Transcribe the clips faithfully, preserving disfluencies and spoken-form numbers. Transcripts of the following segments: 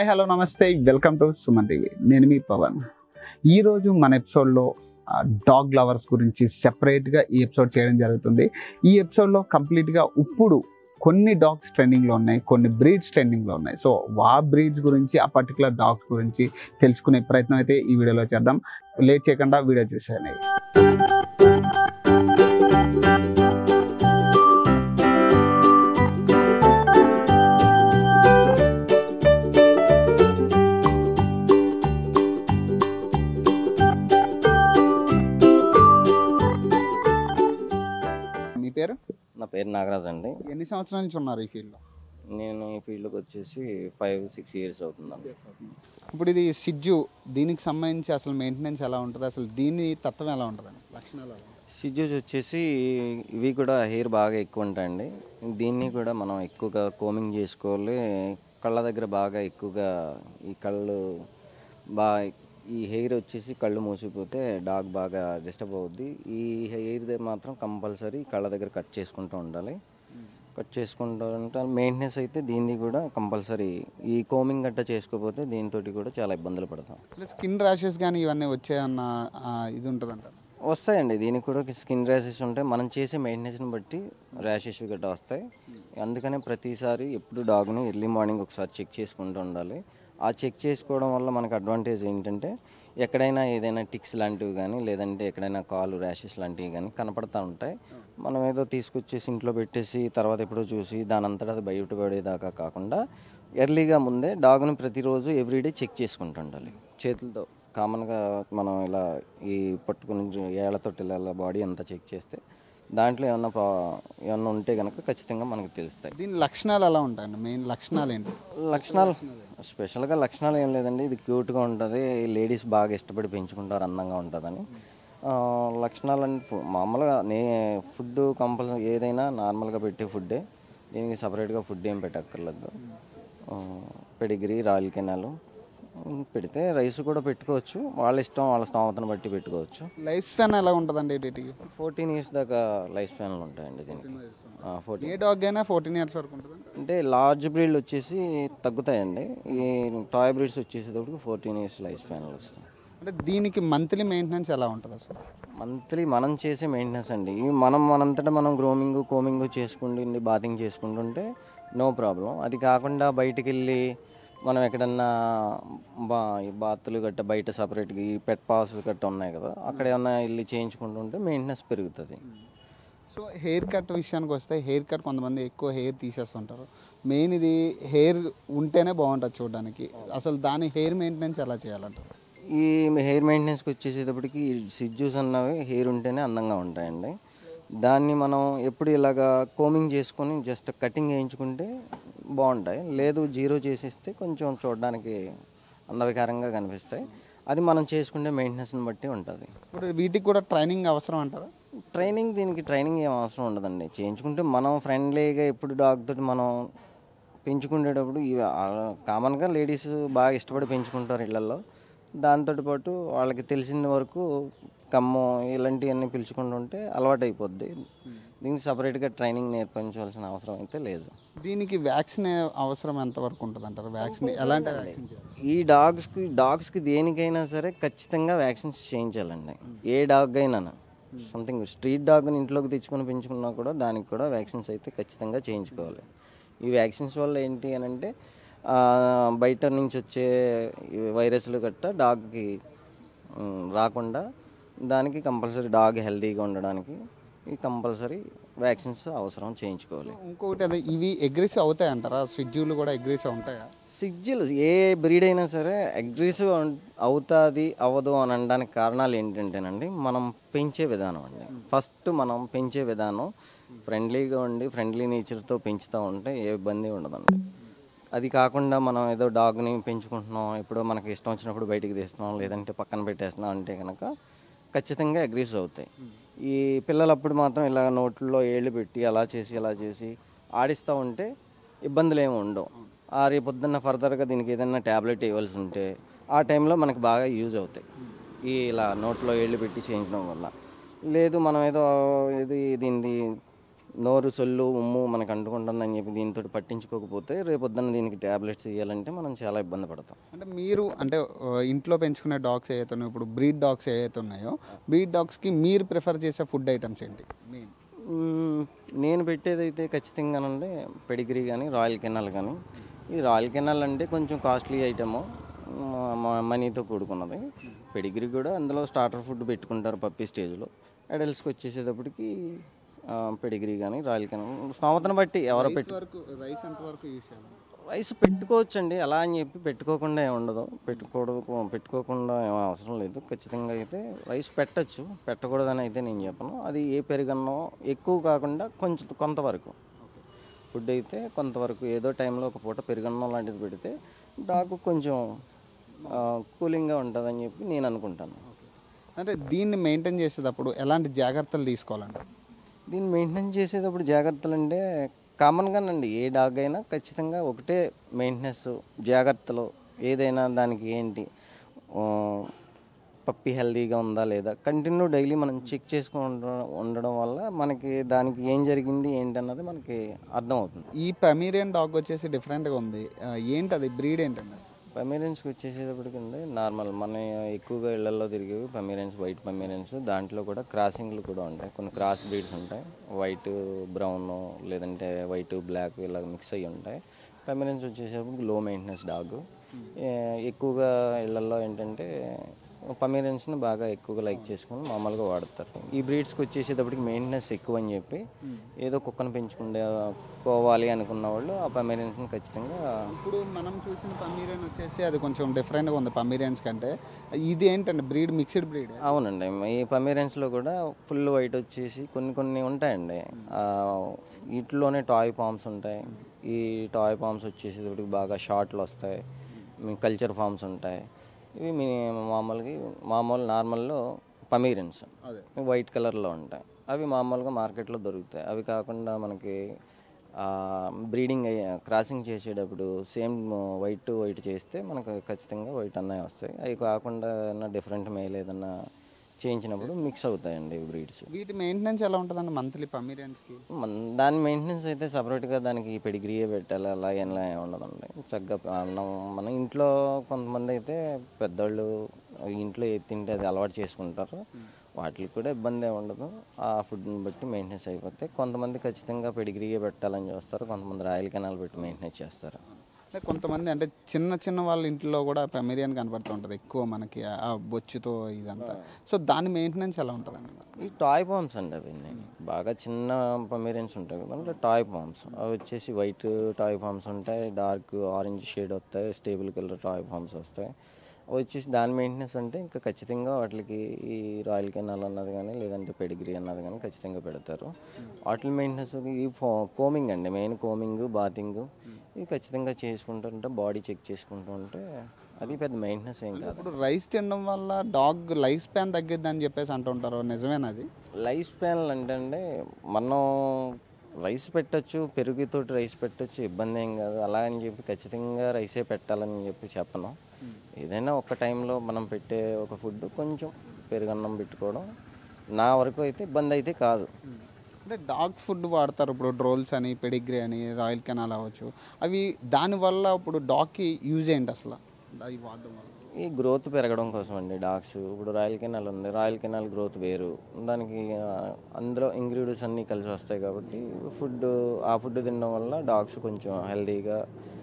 Hi hello నమస్తే welcome to Suman TV. నేను మీ పవన్. ఈరోజు మన ఎపిసోడ్లో డాగ్ లవర్స్ గురించి సెపరేట్గా ఈ ఎపిసోడ్ చేయడం జరుగుతుంది. ఈ ఎపిసోడ్లో కంప్లీట్గా ఇప్పుడు కొన్ని డాగ్స్ ట్రెండింగ్లో ఉన్నాయి, కొన్ని బ్రీడ్స్ ట్రెండింగ్లో ఉన్నాయి. సో ఆ బ్రీడ్స్ గురించి, ఆ పర్టికులర్ డాగ్స్ గురించి తెలుసుకునే ప్రయత్నం అయితే ఈ వీడియోలో చేద్దాం. లేట్ చేయకుండా వీడియో చూసేయండి. పేరు? నా పేరు నాగరాజ్ అండి. ఎన్ని సంవత్సరాల నుంచి ఉన్నారు ఈ ఫీల్డ్లో? నేను ఈ ఫీల్డ్కి వచ్చేసి ఫైవ్ సిక్స్ ఇయర్స్ అవుతుందండి. ఇప్పుడు ఇది సిజ్జు, దీనికి సంబంధించి అసలు మెయింటెనెన్స్ ఎలా ఉంటుంది, అసలు దీని తత్వం ఎలా ఉంటుంది, లక్షణాలు? సిజ్జూస్ వచ్చేసి ఇవి కూడా హెయిర్ బాగా ఎక్కువ ఉంటాయండి. దీన్ని కూడా మనం ఎక్కువగా కోమింగ్ చేసుకోవాలి. కళ్ళ దగ్గర బాగా ఎక్కువగా ఈ కళ్ళు బాగా ఈ హెయిర్ వచ్చేసి కళ్ళు మూసిపోతే డాగ్ బాగా డిస్టర్బ్ అవుద్ది. ఈ హెయిర్ మాత్రం కంపల్సరీ కళ్ళ దగ్గర కట్ చేసుకుంటూ ఉండాలి. కట్ చేసుకుంటూ ఉంటే మెయింటెనెన్స్ అయితే దీన్ని కూడా కంపల్సరీ ఈ కోమింగ్ గట్ట చేసుకోకపోతే దీంతో కూడా చాలా ఇబ్బందులు పడతాం. స్కిన్ ర్యాషెస్ కానీ ఇవన్నీ వచ్చాయన్న ఇది ఉంటుందంట? వస్తాయండి, దీనికి కూడా స్కిన్ ర్యాషెస్ ఉంటాయి. మనం చేసే మెయింటెనెన్స్ని బట్టి ర్యాషెస్ గట్రా వస్తాయి. అందుకనే ప్రతిసారి ఎప్పుడు డాగ్ని ఎర్లీ మార్నింగ్ ఒకసారి చెక్ చేసుకుంటూ ఉండాలి. ఆ చెక్ చేసుకోవడం వల్ల మనకు అడ్వాంటేజ్ ఏంటంటే ఎక్కడైనా ఏదైనా టిక్స్ లాంటివి కానీ లేదంటే ఎక్కడైనా కాలు ర్యాషెస్ లాంటివి కానీ కనపడతా ఉంటాయి. మనం ఏదో తీసుకొచ్చేసి ఇంట్లో పెట్టేసి తర్వాత ఎప్పుడో చూసి దాని అంతటా అది బయటపడేదాకా కాకుండా ఎర్లీగా ముందే డాగ్ని ప్రతిరోజు ఎవ్రీడే చెక్ చేసుకుంటూ ఉండాలి. చేతులతో కామన్గా మనం ఇలా ఈ పట్టుకుని ఏళ్లతో ఇలా బాడీ అంతా చెక్ చేస్తే దాంట్లో ఏమన్నా ఏమన్నా ఉంటే కనుక ఖచ్చితంగా మనకు తెలుస్తాయి. దీని లక్షణాలు ఎలా ఉంటాయండి? మెయిన్ లక్షణాలు ఏంటి? లక్షణాలు స్పెషల్గా లక్షణాలు ఏం లేదండి. ఇది క్యూట్గా ఉంటుంది, లేడీస్ బాగా ఇష్టపడి పెంచుకుంటారు, అందంగా ఉంటుందని. లక్షణాలు అంటే మామూలుగా నే ఫుడ్ కంపల్సరీ ఏదైనా నార్మల్గా పెట్టే ఫుడ్డే, దీనికి సపరేట్గా ఫుడ్ ఏం పెట్టక్కర్లేదు. పెడిగ్రీ, రాయల్ కెనాలు పెడితే రైస్ కూడా పెట్టుకోవచ్చు, వాళ్ళ ఇష్టం, వాళ్ళ స్తోమతను బట్టి పెట్టుకోవచ్చు. లైఫ్ స్పాన్ ఎలా ఉంటుందండి వీటికి? ఫోర్టీన్ ఇయర్స్ దాకా లైఫ్ స్పాన్లు ఉంటాయండి దీనికి. ఫోర్టీన్ ఏ డాగ్ అయినా ఫోర్టీన్ ఇయర్స్ వరకు ఉంటుంది అంటే లార్జ్ బ్రీడ్లు వచ్చేసి తగ్గుతాయండి. ఈ టాయ్ బ్రీడ్స్ వచ్చేసేటప్పుడు ఫోర్టీన్ ఇయర్స్ లైఫ్ స్పాన్లు వస్తాయి. అంటే దీనికి మంత్లీ మెయింటెనెన్స్ ఎలా ఉంటుంది అసలు? మంత్లీ మనం చేసే మెయింటెనెన్స్ అండి, మనం మనంతటా మనం గ్రోమింగ్ కోమింగ్ చేసుకుంటుండి బాతింగ్ చేసుకుంటుంటే నో ప్రాబ్లం. అది కాకుండా బయటికి వెళ్ళి మనం ఎక్కడన్నా బా బాతులు గట్ట బయట సపరేట్గా ఈ పెట్ పాసులు గట్ట ఉన్నాయి కదా, అక్కడ ఏమన్నా వెళ్ళి చేయించుకుంటుంటే మెయింటెనెన్స్ పెరుగుతుంది. సో హెయిర్ కట్ విషయానికి వస్తే, హెయిర్ కట్ కొంతమంది ఎక్కువ హెయిర్ తీసేస్తుంటారు. మెయిన్ ఇది హెయిర్ ఉంటేనే బాగుంటుంది చూడడానికి. అసలు దాని హెయిర్ మెయింటెనెన్స్ ఎలా చేయాలంటారు? ఈ హెయిర్ మెయింటెనెన్స్కి వచ్చేసేటప్పటికి సిజ్జూస్ అన్నవి హెయిర్ ఉంటేనే అందంగా ఉంటాయండి. దాన్ని మనం ఎప్పుడు ఇలాగా కోమింగ్ చేసుకొని జస్ట్ కటింగ్ వేయించుకుంటే బాగుంటాయి. లేదు జీరో చేసేస్తే కొంచెం చూడడానికి అందవికారంగా కనిపిస్తాయి. అది మనం చేసుకుంటే మెయింటెనెన్స్ని బట్టి ఉంటుంది. ఇప్పుడు వీటికి కూడా ట్రైనింగ్ అవసరం అంటారా? ట్రైనింగ్ దీనికి ట్రైనింగ్ ఏం అవసరం ఉండదండి. చేయించుకుంటే మనం ఫ్రెండ్లీగా ఎప్పుడు డాగ్ తోటి మనం పెంచుకునేటప్పుడు ఇవి కామన్గా లేడీస్ బాగా ఇష్టపడి పెంచుకుంటారు ఇళ్లలో. దాంతో పాటు వాళ్ళకి తెలిసిన వరకు కమ్ము ఇలాంటివన్నీ పిలుచుకుంటుంటే అలవాటు అయిపోద్ది. దీనికి సపరేట్గా ట్రైనింగ్ నేర్పించవలసిన అవసరం అయితే లేదు. దీనికి వ్యాక్సిన్ అవసరం ఎంతవరకు ఉంటుంది అంటారు? వ్యాక్సిన్ ఎలాంటి? ఈ డాగ్స్కి డాగ్స్కి దేనికైనా సరే ఖచ్చితంగా వ్యాక్సిన్స్ చేయించాలండి. ఏ డాగ్ అయినా సంథింగ్ స్ట్రీట్ డాగ్ని ఇంట్లోకి తెచ్చుకొని పెంచుకున్నా కూడా దానికి కూడా వ్యాక్సిన్స్ అయితే ఖచ్చితంగా చేయించుకోవాలి. ఈ వ్యాక్సిన్స్ వల్ల ఏంటి అని అంటే బయట నుంచి వచ్చే వైరస్లు గట్ట డాగ్కి రాకుండా దానికి కంపల్సరీ డాగ్ హెల్తీగా ఉండడానికి ఈ కంపల్సరీ వ్యాక్సిన్స్ అవసరం చేయించుకోవాలి. ఇంకొకటి అదే, ఇవి అగ్రెసివ్ అవుతాయి అంటారా? సిజ్జులు కూడా అగ్రెసివ్ ఉంటాయా? సిజ్జులు ఏ బ్రీడ్ అయినా సరే అగ్రెసివ్ అవుతుంది అవ్వదు అని అనడానికి కారణాలు ఏంటంటేనండి, మనం పెంచే విధానం అండి. ఫస్ట్ మనం పెంచే విధానం ఫ్రెండ్లీగా ఉండి ఫ్రెండ్లీ నేచర్తో పెంచుతూ ఉంటే ఏ ఇబ్బంది ఉండదండి. అది కాకుండా మనం ఏదో డాగ్ని పెంచుకుంటున్నాం, ఎప్పుడో మనకి ఇష్టం వచ్చినప్పుడు బయటికి తీస్తున్నాం లేదంటే పక్కన పెట్టేస్తున్నాం అంటే కనుక ఖచ్చితంగా అగ్రెసివ్ అవుతాయి. ఈ పిల్లలప్పుడు మాత్రం ఇలా నోట్లో ఏళ్ళు పెట్టి అలా చేసి అలా చేసి ఆడిస్తూ ఉంటే ఇబ్బందులు ఏమి ఉండవు. ఆ రేపు పొద్దున్న ఫర్దర్గా దీనికి ఏదైనా ట్యాబ్లెట్ ఇవ్వాల్సి ఉంటే ఆ టైంలో మనకు బాగా యూజ్ అవుతాయి ఈ ఇలా నోట్లో ఏళ్ళు పెట్టి చేయించడం వల్ల. లేదు మనం ఏదో ఇది దీన్ని నోరు సొల్లు ఉమ్ము మనకు అంటుకుంటుందని చెప్పి దీంతో పట్టించుకోకపోతే రేపొద్దున దీనికి ట్యాబ్లెట్స్ ఇవ్వాలంటే మనం చాలా ఇబ్బంది పడతాం. అంటే మీరు అంటే ఆ, ఇంట్లో పెంచుకునే డాగ్స్ ఏవైతే ఉన్నాయో ఇప్పుడు బ్రీడ్ డాగ్స్ ఏవైతే ఉన్నాయో బ్రీడ్ డాగ్స్కి మీరు ప్రిఫర్ చేసే ఫుడ్ ఐటమ్స్ ఏంటి మెయిన్? మ్మ్, నేను పెట్టేదైతే ఖచ్చితంగానంటే పెడిగ్రీ కానీ రాయల్ కెనాల్ కానీ. ఈ రాయల్ కెనాల్ అంటే కొంచెం కాస్ట్లీ ఐటము, మనీతో కూడుకున్నది. పెడిగ్రీ కూడా అందులో స్టార్టర్ ఫుడ్ పెట్టుకుంటారు పప్పీ స్టేజ్లో. అడల్ట్స్కి వచ్చేసేటప్పటికి పెడిగ్రీ కానీ రాయల్ కెనాల్ స్తోమతను బట్టి ఎవరో పెట్టు రైస్ ఎంతవరకు యూస్ చేయాలి? రైస్ పెట్టుకోవచ్చండి, అలా అని చెప్పి పెట్టుకోకుండా ఏమి ఉండదు. పెట్టుకోవడం పెట్టుకోకుండా ఏం అవసరం లేదు. ఖచ్చితంగా అయితే రైస్ పెట్టచ్చు, పెట్టకూడదని అయితే నేను చెప్పను. అది ఏ పెరుగన్నో ఎక్కువ కాకుండా కొంచెం కొంతవరకు ఫుడ్ అయితే కొంతవరకు ఏదో టైంలో ఒక పూట పెరుగన్నం లాంటిది పెడితే డాగ్ కొంచెం కూలింగ్గా ఉంటుందని చెప్పి నేను అనుకుంటాను. అంటే దీన్ని మెయింటైన్ చేసేటప్పుడు ఎలాంటి జాగ్రత్తలు తీసుకోవాలంటే? దీన్ని మెయింటైన్ చేసేటప్పుడు జాగ్రత్తలు అంటే కామన్గానండి ఏ డాగ్ అయినా ఖచ్చితంగా ఒకటే మెయింటెనెన్స్ జాగ్రత్తలు. ఏదైనా దానికి ఏంటి పప్పి హెల్తీగా ఉందా లేదా కంటిన్యూ డైలీ మనం చెక్ చేసుకుంటూ ఉండడం వల్ల మనకి దానికి ఏం జరిగింది ఏంటి అన్నది మనకి అర్థమవుతుంది. ఈ పమీరియన్ డాగ్ వచ్చేసి డిఫరెంట్గా ఉంది, ఆ, ఏంటి అది బ్రీడ్ ఏంటండి? పమీరియన్స్కి వచ్చేసేటప్పటికండి నార్మల్ మన ఎక్కువగా ఇళ్లలో తిరిగేవి పమీరియన్స్, వైట్ పమీరియన్స్. దాంట్లో కూడా క్రాసింగ్లు కూడా ఉంటాయి, కొన్ని క్రాస్ బ్రీడ్స్ ఉంటాయి. వైట్ బ్రౌన్ లేదంటే వైట్ బ్లాక్ ఇలా మిక్స్ అయ్యి ఉంటాయి. పమీరియన్స్ వచ్చేసేటప్పుడు లో మెయింటెనెన్స్ డాగ్. ఎక్కువగా ఇళ్లలో ఏంటంటే పమీరియన్స్ని బాగా ఎక్కువగా లైక్ చేసుకుని మామూలుగా వాడతారు. ఈ బ్రీడ్స్కి వచ్చేసేటప్పటికి మెయింటెనెన్స్ ఎక్కువ అని చెప్పి ఏదో కుక్కను పెంచుకుంటే కోవాలి అనుకున్న వాళ్ళు ఆ పమీరియన్స్ని ఖచ్చితంగా. ఇప్పుడు మనం చూసిన పమీరియన్ వచ్చేసి అది కొంచెం డిఫరెంట్గా ఉంది పమీరియన్స్ కంటే. ఇది ఏంటండి బ్రీడ్? Mixed breed? అవునండి, ఈ పమీరియన్స్లో కూడా ఫుల్ వైట్ వచ్చేసి కొన్ని కొన్ని ఉంటాయండి. వీటిలోనే టాయ్ పామ్స్ ఉంటాయి. ఈ టాయ్ పామ్స్ వచ్చేసేటప్పటికి బాగా షార్ట్లు వస్తాయి. కల్చర్ ఫామ్స్ ఉంటాయి. ఇవి మీ మామూలుగా మామూలు నార్మల్లో పమీరియన్స్ వైట్ కలర్లో ఉంటాయి. అవి మామూలుగా మార్కెట్లో దొరుకుతాయి. అవి కాకుండా మనకి బ్రీడింగ్ అయ్యే క్రాసింగ్ చేసేటప్పుడు సేమ్ వైట్ టు వైట్ చేస్తే మనకు ఖచ్చితంగా వైట్ అన్నవి వస్తాయి. అవి కాకుండా ఏదైనా డిఫరెంట్ మేల్ ఏదైనా చేయించినప్పుడు మిక్స్ అవుతాయండి బ్రీడ్స్. వీటి మెయింటెనెన్స్ ఎలా ఉంటుందండి మంత్లీ పమీరియన్స్కి? మన దాని మెయింటెనెన్స్ అయితే సపరేట్గా దానికి పెడిగ్రీయే పెట్టాలి అలా ఎలా ఉండదండి. చక్కగా మనం మన ఇంట్లో కొంతమంది అయితే పెద్దవాళ్ళు ఇంట్లో ఏది తింటే అది అలవాటు చేసుకుంటారు. వాటికి కూడా ఇబ్బంది ఏమి ఉండదు. ఆ ఫుడ్ని బట్టి మెయింటెనెన్స్ అయిపోతే కొంతమంది ఖచ్చితంగా పెడిగ్రీయే పెట్టాలని చూస్తారు, కొంతమంది రాయల్ కెనాల్ పెట్టి మెయింటెనెన్స్ చేస్తారు. అంటే కొంతమంది అంటే చిన్న చిన్న వాళ్ళ ఇంట్లో కూడా పమీరియన్ కనపడుతూ ఉంటుంది ఎక్కువ మనకి ఆ బొచ్చుతో ఇదంతా. సో దాని మెయింటెనెన్స్ ఎలా ఉంటుందండి? ఈ టాయ్ పామ్స్ అండి అవి బాగా చిన్న పమీరియన్స్ ఉంటాయి కదా, అంటే టాయ్ పామ్స్ అవి వచ్చేసి వైట్ టాయ్ పామ్స్ ఉంటాయి, డార్క్ ఆరెంజ్ షేడ్ వస్తాయి, స్టేబుల్ కలర్ టాయ్ పామ్స్ వస్తాయి. అవి వచ్చేసి దాని మెయింటెనెన్స్ అంటే ఇంకా ఖచ్చితంగా వాటికి ఈ రాయల్ కెనాల్ అన్నది కానీ లేదంటే పెడిగ్రీ అన్నది కానీ ఖచ్చితంగా పెడతారు. వాటి మెయింటెనెన్స్ ఈ కోమింగ్ అండి, మెయిన్ కోమింగ్ బాతింగ్ ఇవి ఖచ్చితంగా చేసుకుంటుంటే బాడీ చెక్ చేసుకుంటూ ఉంటే అది పెద్ద మెయింటెనెన్స్ ఏం కాదు. ఇప్పుడు రైస్ తినడం వల్ల డాగ్ లైఫ్ స్పాన్ తగ్గిద్ది అని చెప్పేసి అంటుంటారు, నిజమేనది? లైఫ్ స్పాన్ అంటే అండి మనం రైస్ పెట్టచ్చు, పెరుగుతోటి రైస్ పెట్టచ్చు, ఇబ్బంది ఏం కాదు. అలా అని చెప్పి ఖచ్చితంగా రైసే పెట్టాలని చెప్పి చెప్పను. ఏదైనా ఒక టైంలో మనం పెట్టే ఒక ఫుడ్ కొంచెం పెరుగన్నం పెట్టుకోవడం నా వరకు అయితే ఇబ్బంది అయితే కాదు. అంటే డాగ్ ఫుడ్ వాడతారు ఇప్పుడు డ్రోల్స్ అని, పెడిగ్రీ అని, రాయల్ కెనాల్ అవ్వచ్చు. అవి దానివల్ల ఇప్పుడు డాగ్కి యూజ్ ఏంటి అసలు అవి వాడడం వల్ల? ఈ గ్రోత్ పెరగడం కోసం అండి డాగ్స్. ఇప్పుడు రాయల్ కెనాల్ ఉంది, రాయల్ కెనాల్ గ్రోత్ వేరు, దానికి అందులో ఇంగ్రీడియంట్స్ అన్నీ కలిసి వస్తాయి కాబట్టి ఫుడ్ ఆ ఫుడ్ తినడం వల్ల డాగ్స్ కొంచెం హెల్తీగా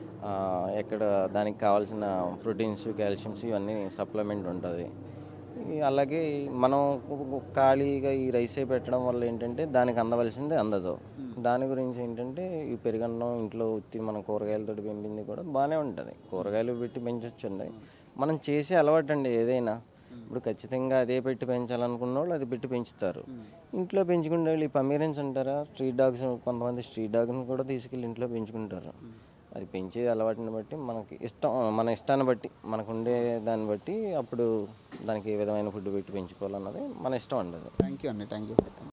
ఎక్కడ దానికి కావాల్సిన ప్రోటీన్స్, కాల్షియమ్స్ ఇవన్నీ సప్లిమెంట్ ఉంటుంది. అలాగే మనం ఖాళీగా ఈ రైసే పెట్టడం వల్ల ఏంటంటే దానికి అందవలసింది అందదు. దాని గురించి ఏంటంటే ఈ పెరుగన్నం ఇంట్లో ఉత్తి మనం కూరగాయలతో పెంపింది కూడా బాగానే ఉంటుంది. కూరగాయలు పెట్టి పెంచొచ్చండి, మనం చేసే అలవాటు అండి ఏదైనా. ఇప్పుడు ఖచ్చితంగా అదే పెట్టి పెంచాలనుకున్న వాళ్ళు అది పెట్టి పెంచుతారు. ఇంట్లో పెంచుకునే వాళ్ళు ఈ పమీరియన్స్ అంటారా, స్ట్రీట్ డాగ్స్, కొంతమంది స్ట్రీట్ డాగ్ని కూడా తీసుకెళ్ళి ఇంట్లో పెంచుకుంటారు. అది పెంచే అలవాటుని బట్టి మనకి ఇష్టం, మన ఇష్టాన్ని బట్టి మనకు ఉండే దాన్ని బట్టి అప్పుడు దానికి ఏ విధమైన ఫుడ్ పెట్టి పెంచుకోవాలన్నది మన ఇష్టం అండి. థ్యాంక్ యూ అండి, థ్యాంక్ యూ.